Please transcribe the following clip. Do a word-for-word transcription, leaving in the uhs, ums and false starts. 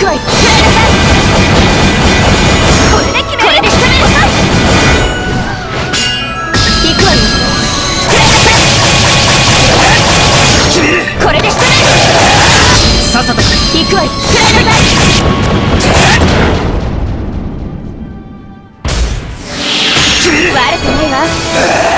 わよ。くらいなさい。これで決める。これで仕留める。行くわよ。くらいなさい。これで仕留める。 さっさと行くわよ。くらいなさい。悪くないわ。